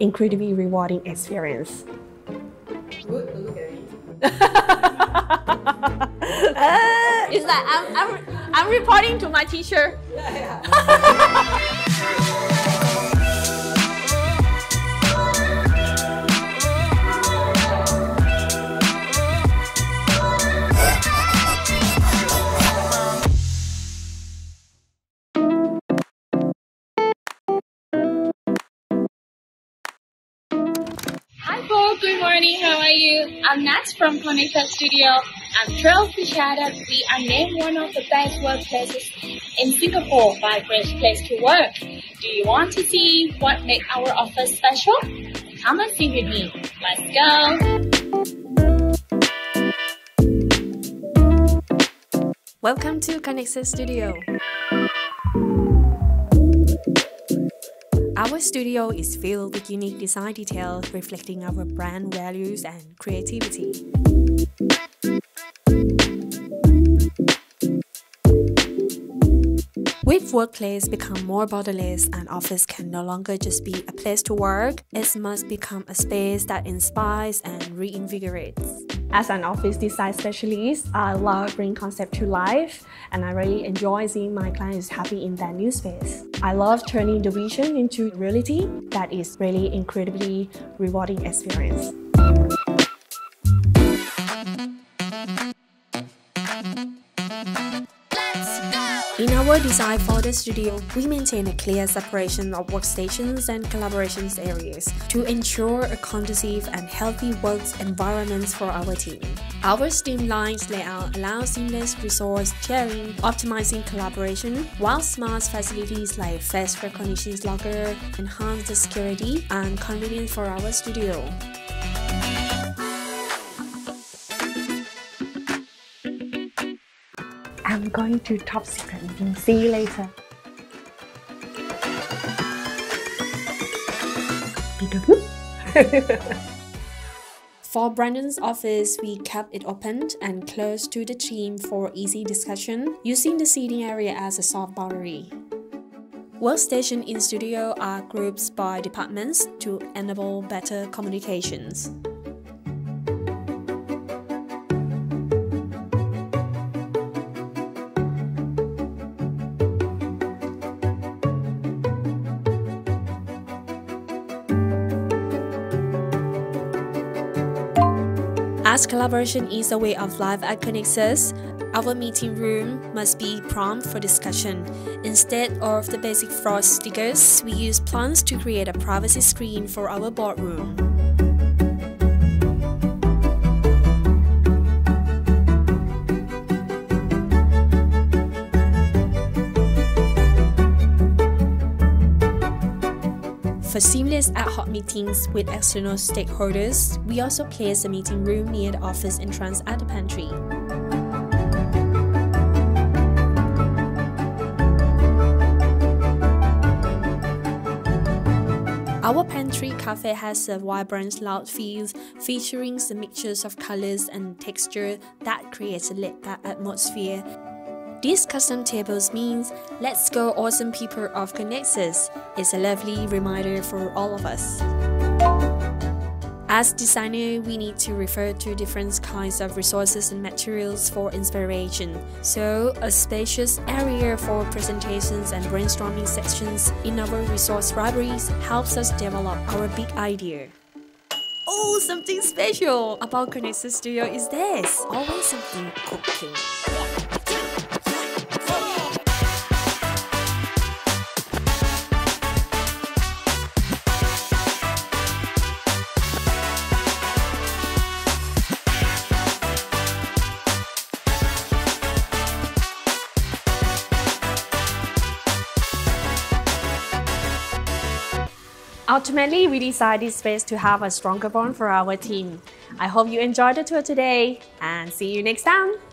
incredibly rewarding experience. Good, look at me. It's like I'm reporting to my teacher. Hi Paul, good morning, how are you? I'm Nat from Connected Studio. I'm thrilled to share that we are named one of the best workplaces in Singapore by Great Place to Work. Do you want to see what makes our office special? Come and see with me. Let's go! Welcome to Connected Studio. Our studio is filled with unique design details reflecting our brand values and creativity. With workplace become more borderless and office can no longer just be a place to work, it must become a space that inspires and reinvigorates. As an office design specialist, I love bringing concept to life and I really enjoy seeing my clients happy in that new space. I love turning the vision into reality. That is really incredibly rewarding experience. In our design for the studio, we maintain a clear separation of workstations and collaborations areas to ensure a conducive and healthy work environment for our team. Our streamlined layout allows seamless resource sharing, optimizing collaboration, while smart facilities like face recognition logger enhance the security and convenience for our studio. I'm going to top secret meeting. See you later. For Brandon's office, we kept it open and close to the team for easy discussion, using the seating area as a soft boundary. Workstations in studio are grouped by departments to enable better communications. As collaboration is a way of life at Connexus, our meeting room must be prompt for discussion. Instead of the basic frost stickers, we use plants to create a privacy screen for our boardroom. For seamless ad hoc meetings with external stakeholders, we also place a meeting room near the office entrance at the pantry. Our pantry cafe has a vibrant loud feel featuring the mixtures of colors and texture that creates a lit-back atmosphere. These custom tables means let's go awesome people of Connexus. It's a lovely reminder for all of us. As designer, we need to refer to different kinds of resources and materials for inspiration. So, a spacious area for presentations and brainstorming sections in our resource libraries helps us develop our big idea. Oh, something special about Connexus Studio is this. Always something cooking. Ultimately, we designed this space to have a stronger bond for our team. I hope you enjoyed the tour today and see you next time!